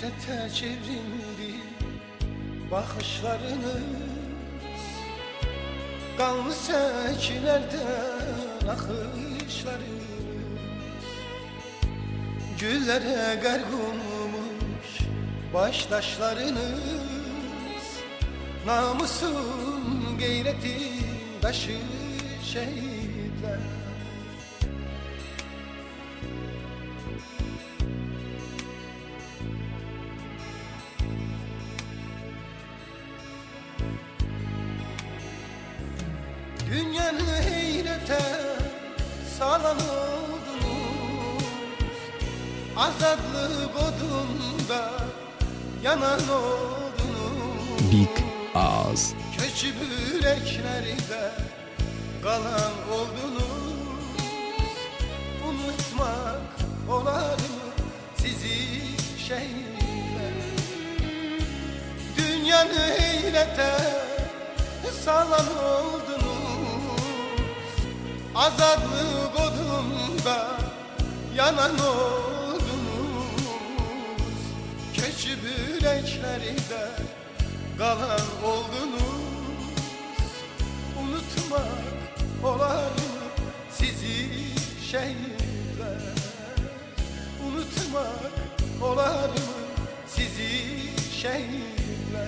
Nefrete çevrildi bakışlarınız, kanlı seçilerden akışlarınız. Güllere garg olmuş baştaşlarınız, namusun gayretin taşı şehitler. Dünyanı heyrete salan oldunuz, azadlık odunda yanan oldunuz. Big Ağız. Köçüp yüreklerde kalan oldunuz. Unutmak olar mı sizi şehitler? Dünyanı heyrete salan oldunuz, azadlık odunda yanan oldunuz. Köçüp yüreklerde kalan oldunuz. Unutmak olar mı sizi şehitler? Unutmak olar mı sizi şehitler?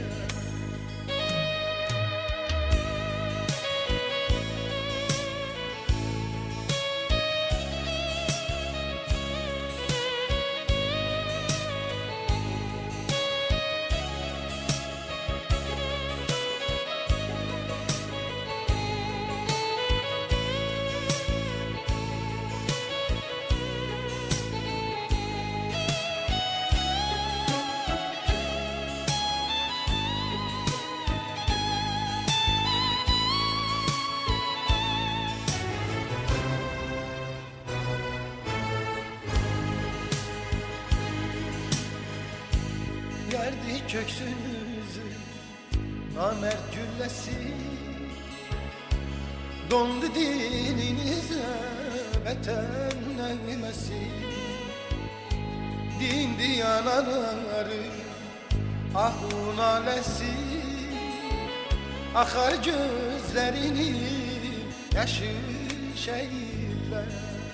Yerdi köksünüzü namert güllesi, dondu dininize vatan neylemesi. Din diyanaları ahun alesi, akar gözlerinin yaşı şehitler.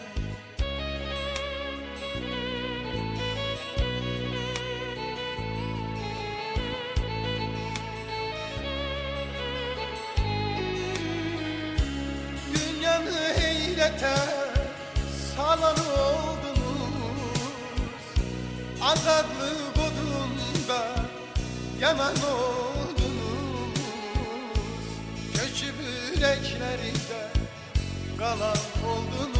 Heyrete salan oldunuz, azadlık odunda yanan oldunuz. Köçüp yüreklerde kalan oldunuz.